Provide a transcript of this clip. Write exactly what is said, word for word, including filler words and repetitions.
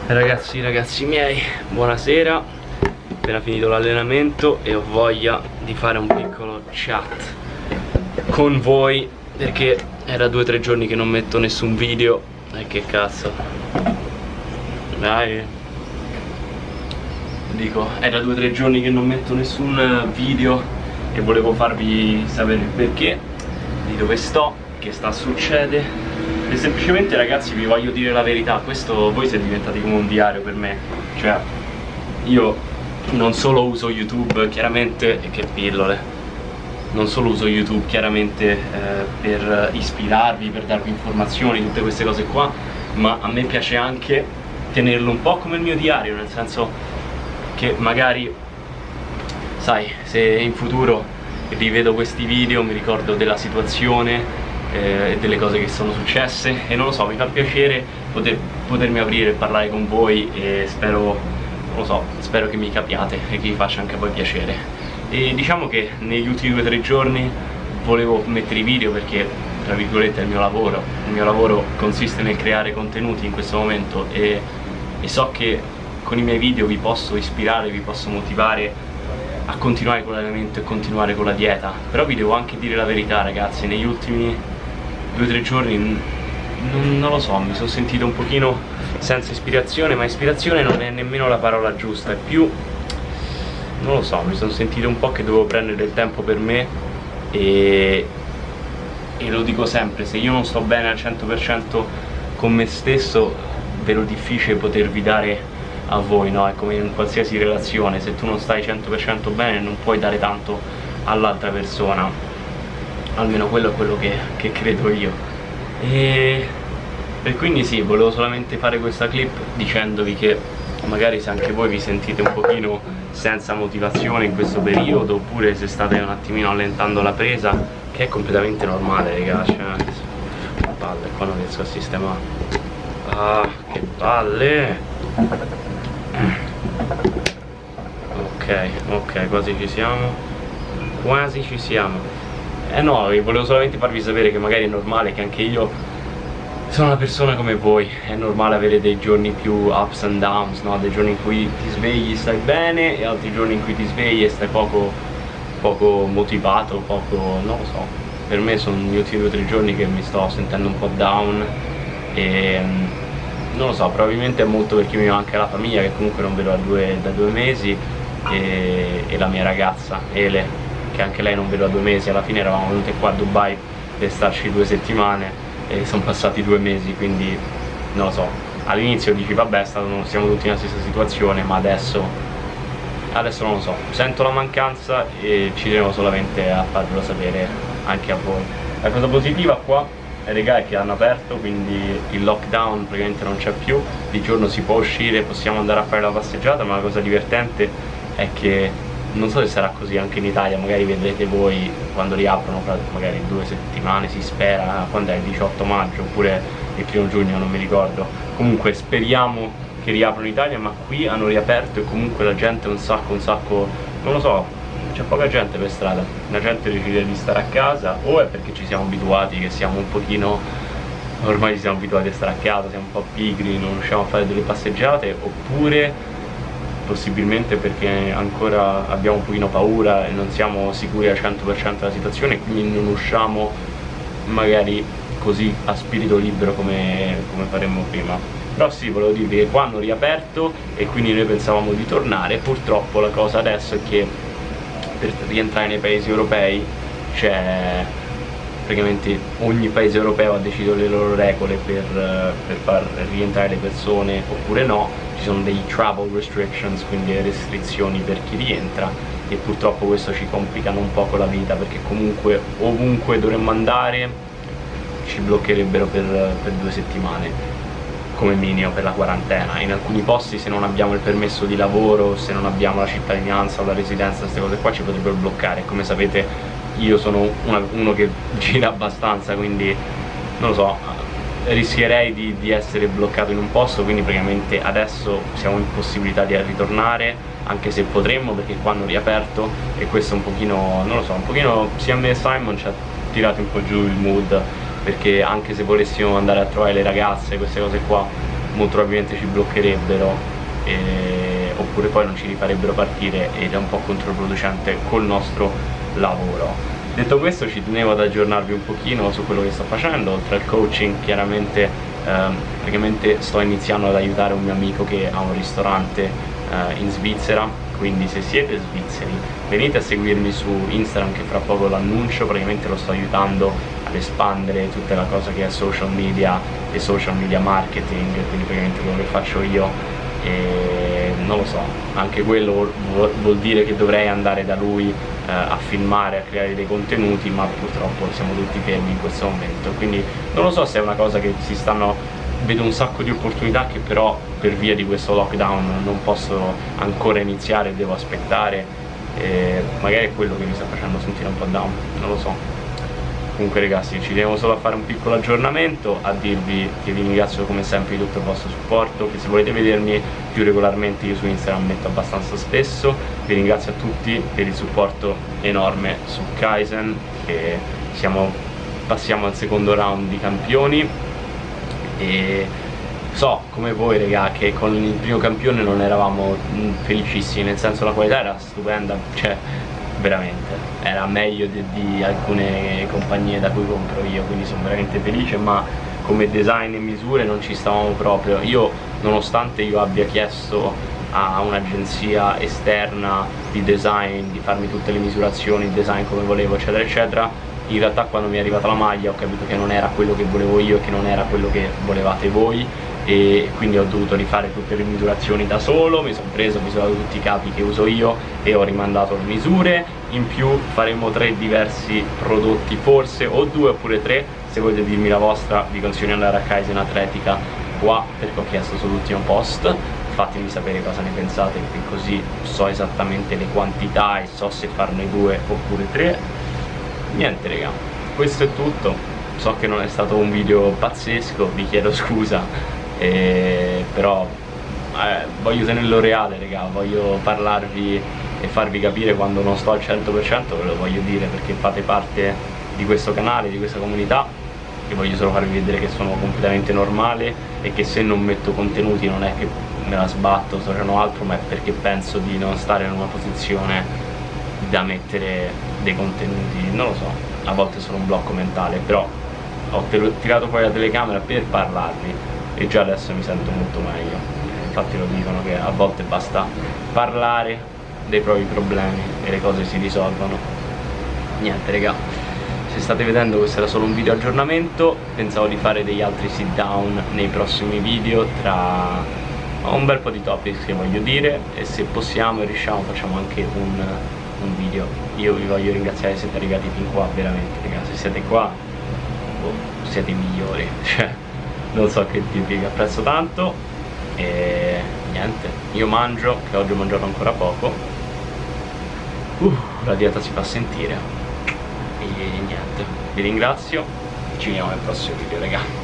Ragazzi, ragazzi miei, buonasera. Appena finito l'allenamento e ho voglia di fare un piccolo chat con voi, perché era due o tre giorni che non metto nessun video. E che cazzo, dai, dico, era due o tre giorni che non metto nessun video e volevo farvi sapere il perché, di dove sto, che sta a succedere. E semplicemente, ragazzi, vi voglio dire la verità, questo voi siete diventati come un diario per me. Cioè, io non solo uso YouTube, chiaramente, e che pillole, non solo uso YouTube chiaramente eh, per ispirarvi, per darvi informazioni, tutte queste cose qua, ma a me piace anche tenerlo un po' come il mio diario, nel senso che magari, sai, se in futuro rivedo questi video mi ricordo della situazione e eh, delle cose che sono successe, e non lo so, mi fa piacere poter, potermi aprire e parlare con voi, e spero, non lo so, spero che mi capiate e che vi faccia anche a voi piacere. E diciamo che negli ultimi due o tre giorni volevo mettere i video perché, tra virgolette, è il mio lavoro. Il mio lavoro consiste nel creare contenuti in questo momento, e, e so che con i miei video vi posso ispirare, vi posso motivare a continuare con l'allenamento e continuare con la dieta. Però vi devo anche dire la verità, ragazzi, negli ultimi due o tre giorni non, non lo so, mi sono sentito un pochino senza ispirazione, ma ispirazione non è nemmeno la parola giusta, è più, non lo so, mi sono sentito un po' che dovevo prendere del tempo per me, e, e lo dico sempre, se io non sto bene al cento per cento con me stesso, ve lo difficile potervi dare a voi, no? È come in qualsiasi relazione, se tu non stai cento per cento bene non puoi dare tanto all'altra persona, almeno quello è quello che, che credo io. E, e quindi sì, volevo solamente fare questa clip dicendovi che magari se anche voi vi sentite un pochino senza motivazione in questo periodo, oppure se state un attimino allentando la presa, che è completamente normale, raga, cioè, che palle, qua non riesco a sistemare. Ah, che palle. Ok, ok, quasi ci siamo, quasi ci siamo. Eh no, volevo solamente farvi sapere che magari è normale, che anche io sono una persona come voi, è normale avere dei giorni più ups and downs, no? Dei giorni in cui ti svegli e stai bene, e altri giorni in cui ti svegli e stai poco, poco motivato, poco, non lo so. Per me sono gli ultimi due o tre giorni che mi sto sentendo un po' down, e non lo so, probabilmente è molto perché mi manca la famiglia, che comunque non vedo da due, da due mesi, e, e la mia ragazza, Ele, che anche lei non vedo da due mesi. Alla fine eravamo venute qua a Dubai per starci due settimane e sono passati due mesi, quindi non lo so, all'inizio dici vabbè, siamo tutti nella stessa situazione, ma adesso adesso non lo so, sento la mancanza e ci tenevo solamente a farvelo sapere anche a voi. La cosa positiva qua, regà, è che hanno aperto, quindi il lockdown praticamente non c'è più, di giorno si può uscire, possiamo andare a fare la passeggiata, ma la cosa divertente è che non so se sarà così anche in Italia, magari vedrete voi quando riaprono fra magari due settimane, si spera, quando è il diciotto maggio oppure il primo giugno, non mi ricordo. Comunque speriamo che riaprono in Italia, ma qui hanno riaperto e comunque la gente è un sacco, un sacco, non lo so, c'è poca gente per strada, la gente decide di stare a casa, o è perché ci siamo abituati, che siamo un pochino, ormai ci siamo abituati a stare a casa, siamo un po' pigri, non riusciamo a fare delle passeggiate, oppure possibilmente perché ancora abbiamo un pochino paura e non siamo sicuri al cento per cento della situazione, quindi non usciamo magari così a spirito libero come, come faremmo prima. Però sì, volevo dirvi che qua hanno riaperto e quindi noi pensavamo di tornare. Purtroppo la cosa adesso è che per rientrare nei paesi europei c'è praticamente, ogni paese europeo ha deciso le loro regole per, per far rientrare le persone oppure no. Ci sono dei travel restrictions, quindi restrizioni per chi rientra, e purtroppo questo ci complicano un po' la vita, perché comunque ovunque dovremmo andare ci bloccherebbero per, per due settimane come minimo, per la quarantena. In alcuni posti, se non abbiamo il permesso di lavoro, se non abbiamo la cittadinanza o la residenza, queste cose qua ci potrebbero bloccare. Come sapete io sono una, uno che gira abbastanza, quindi non lo so, rischierei di, di essere bloccato in un posto, quindi praticamente adesso siamo in possibilità di ritornare, anche se potremmo, perché qua hanno riaperto, e questo un pochino, non lo so, un pochino sia a me che Simon ci ha tirato un po' giù il mood, perché anche se volessimo andare a trovare le ragazze, queste cose qua, molto probabilmente ci bloccherebbero, eh, oppure poi non ci rifarebbero partire ed è un po' controproducente col nostro lavoro. Detto questo, ci tenevo ad aggiornarvi un pochino su quello che sto facendo. Oltre al coaching, chiaramente ehm, praticamente sto iniziando ad aiutare un mio amico che ha un ristorante eh, in Svizzera, quindi se siete svizzeri venite a seguirmi su Instagram che fra poco l'annuncio. Praticamente lo sto aiutando ad espandere tutta la cosa che è social media e social media marketing, quindi praticamente quello che faccio io. E non lo so, anche quello vuol, vuol dire che dovrei andare da lui eh, a filmare, a creare dei contenuti, ma purtroppo siamo tutti fermi in questo momento, quindi non lo so se è una cosa che si stanno, vedo un sacco di opportunità che però per via di questo lockdown non posso ancora iniziare, devo aspettare, e magari è quello che mi sta facendo sentire un po' down, non lo so. Comunque ragazzi, ci tenevo solo a fare un piccolo aggiornamento, a dirvi che vi ringrazio come sempre di tutto il vostro supporto, che se volete vedermi più regolarmente io su Instagram metto abbastanza spesso. Vi ringrazio a tutti per il supporto enorme su Kaizen, che siamo, passiamo al secondo round di campioni e so come voi raga che con il primo campione non eravamo felicissimi, nel senso la qualità era stupenda, cioè veramente era meglio di, di alcune compagnie da cui compro io, quindi sono veramente felice, ma come design e misure non ci stavamo proprio. Io, nonostante io abbia chiesto a un'agenzia esterna di design di farmi tutte le misurazioni, il design come volevo eccetera eccetera, in realtà quando mi è arrivata la maglia ho capito che non era quello che volevo io e che non era quello che volevate voi, e quindi ho dovuto rifare tutte le misurazioni da solo, mi sono preso, ho misurato tutti i capi che uso io e ho rimandato le misure. In più faremo tre diversi prodotti, forse, o due oppure tre. Se volete dirmi la vostra vi consiglio di andare a Kaizen Atletica qua, perché ho chiesto sull'ultimo post. Fatemi sapere cosa ne pensate, che così so esattamente le quantità e so se farne due oppure tre. Niente raga, questo è tutto. So che non è stato un video pazzesco, vi chiedo scusa, eh, però eh, voglio tenerlo reale raga, voglio parlarvi e farvi capire quando non sto al cento per cento, ve lo voglio dire perché fate parte di questo canale, di questa comunità, e voglio solo farvi vedere che sono completamente normale e che se non metto contenuti non è che me la sbatto, sto facendo altro, ma è perché penso di non stare in una posizione da mettere dei contenuti, non lo so, a volte sono un blocco mentale, però ho tirato fuori la telecamera per parlarvi e già adesso mi sento molto meglio. Infatti lo dicono che a volte basta parlare dei propri problemi e le cose si risolvono. Niente raga, se state vedendo questo era solo un video aggiornamento, pensavo di fare degli altri sit down nei prossimi video tra un bel po' di topics che voglio dire, e se possiamo e riusciamo facciamo anche un, un video. Io vi voglio ringraziare se siete arrivati fin qua, veramente raga, se siete qua oh, siete i migliori, cioè non so che dirvi, vi apprezzo tanto. E niente, io mangio, che oggi ho mangiato ancora poco, uh, la dieta si fa sentire, e niente, vi ringrazio, ci vediamo nel prossimo video raga.